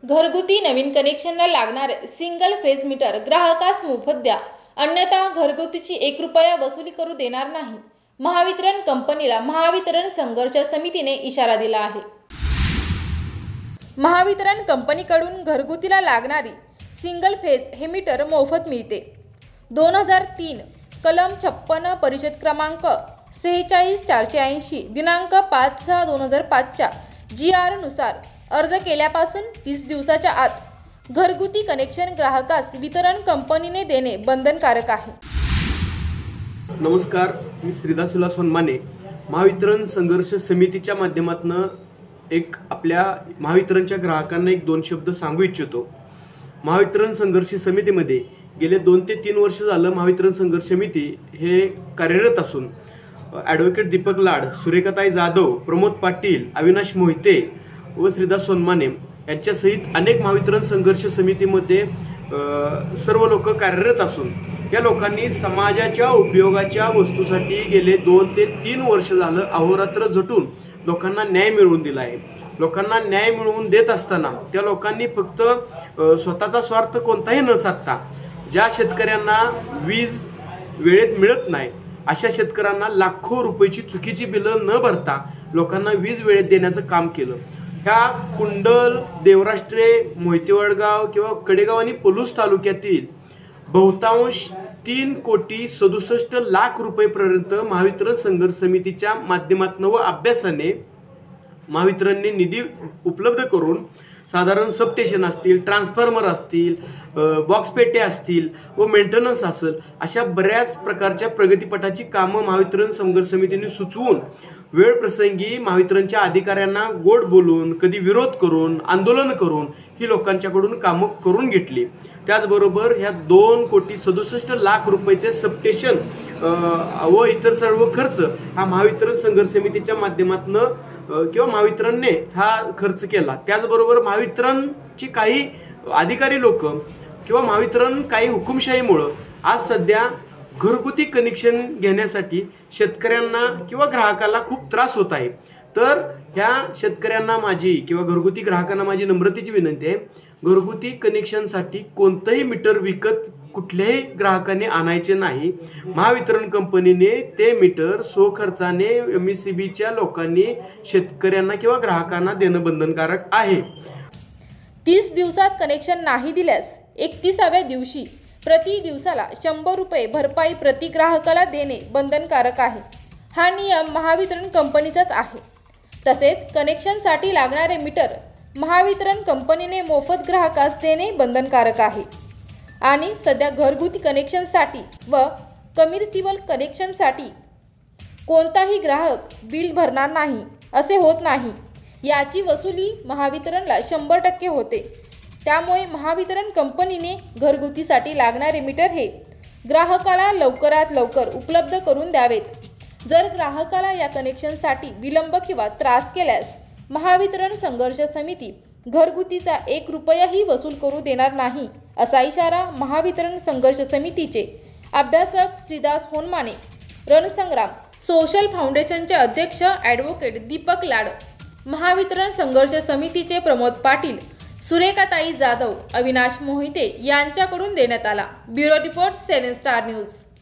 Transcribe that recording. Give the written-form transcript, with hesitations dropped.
घरगुती नवीन कनेक्शनला लागणारे single phase metre ग्राहकास मोफत द्या, अन्यथा घरगुतीची 1 रुपया वसुली करू देणार नाही. महावितरण कंपनीला महावितरण संघर्ष समितीने इशारा दिला आहे. महावितरण कंपनीकडून घरगुतीला लागणारी सिंगल फेज हे मीटर मोफत मिळते. 2003 कलम 56 परिषद क्रमांक 46480 दिनांक 5/6/2005 GR नुसार अर्ज केल्यापासून 30 दिवसाच्या आत घरगुती कनेक्शन ग्राहकास वितरण कंपनीने देणे बंधनकारक आहे. नमस्कार, मी श्रीदास विलास होनमाने महावितरण संघर्ष समितीच्या माध्यमातून एक आपल्या महावितरणच्या ग्राहकांना 1-2 शब्द सांगू इच्छितो. महावितरण संघर्ष समितीमध्ये गेले 2 ते 3 वर्ष झालं महावितरण संघर्ष समिती हे कार्यरत असून ॲडव्होकेट दीपक लाड, सुरेखाताई जाधव, प्रमोद पाटील, अविनाश मोहिते व श्रीदास सोनमाने यांच्यासहित अनेक महावितरण संघर्ष समितीमध्ये सर्व लोक कार्यरत असून या लोकांनी समाजाच्या उपयोगाच्या वस्तूसाठी गेले 2 ते 3 वर्ष झालं अहोरात्र झटून लोकांना न्याय मिळवून दिला आहे. लोकांना न्याय मिळवून देत असताना त्या लोकांनी फक्त स्वतःचा स्वार्थ कोणताही न साधता ज्या शेतकऱ्यांना वीज वेळेत मिळत नाही अशा शेतकऱ्यांना लाखो रुपयाची चुकीची बिलं न भरता लोकांना वीज वेळेत देण्याचं काम केलं. ह्या कुंडल, देवराष्ट्रे, मोहिते वडगाव किंवा कडेगाव आणि पलूस तालुक्यातील बहुतांश 3,67,00,000 रुपयेपर्यंत महावितरण संघर्ष समितीच्या माध्यमातून व अभ्यासाने महावितरणने निधी उपलब्ध करून साधारण सबस्टेशन असतील, ट्रान्सफॉर्मर असतील, बॉक्स पेटे असतील व मेंटेनन्स असेल अशा बऱ्याच प्रकारच्या प्रगतीपटाची कामं महावितरण संघर्ष समितीने सुचवून वेळ प्रसंगी महावितरणच्या अधिकाऱ्यांना गोड बोलून, कधी विरोध करून, आंदोलन करून ही लोकांच्याकडून कामं करून घेतली. त्याचबरोबर ह्या 2,67,00,000 रुपयाचे सबस्टेशन व इतर सर्व खर्च हा महावितरण संघर्ष समितीच्या माध्यमातून किंवा महावितरणने हा खर्च केला. त्याचबरोबर महावितरणची काही अधिकारी लोक किंवा महावितरण काही हुकुमशाहीमुळे आज सध्या घरगुती कनेक्शन घेण्यासाठी शेतकऱ्यांना किंवा ग्राहकाला खूप त्रास होत आहे. तर ह्या शेतकऱ्यांना माझी किंवा घरगुती ग्राहकांना माझी नम्रतेची विनंती आहे, घरगुती कनेक्शनसाठी कोणतंही मीटर विकत कुठल्याही ग्राहकाने आणायचे नाही. महावितरण कंपनीने ते मीटर स्वखर्चाने MSEBच्या लोकांनी शेतकऱ्यांना किंवा ग्राहकांना देणं बंधनकारक आहे. 30 दिवसात कनेक्शन नाही दिल्यास 31व्या दिवशी प्रति दिवसाला 100 रुपये भरपाई प्रति ग्राहकाला देणे बंधनकारक आहे. हा नियम महावितरण कंपनीचाच आहे. तसेच कनेक्शनसाठी लागणारे मीटर महावितरण कंपनीने मोफत ग्राहकास देणे बंधनकारक आहे. आणि सध्या घरगुती कनेक्शनसाठी व कमर्शियल कनेक्शनसाठी कोणताही ग्राहक बिल भरणार नाही असे होत नाही. याची वसुली महावितरणला 100% होते. त्यामुळे महावितरण कंपनीने घरगुतीसाठी लागणारे मीटर हे ग्राहकाला लवकरात लवकर उपलब्ध करून द्यावेत. जर ग्राहकाला या कनेक्शनसाठी विलंब किंवा त्रास केल्यास महावितरण संघर्ष समिती घरगुतीचा 1 रुपयाही वसूल करू देणार नाही, असा इशारा महावितरण संघर्ष समितीचे अभ्यासक श्रीदास होनमाने, रणसंग्राम सोशल फाउंडेशनचे अध्यक्ष ॲडव्होकेट दीपक लाड, महावितरण संघर्ष समितीचे प्रमोद पाटील, सुरेखाताई जाधव, अविनाश मोहिते यांच्याकडून देण्यात आला. Bureau report 7 star news.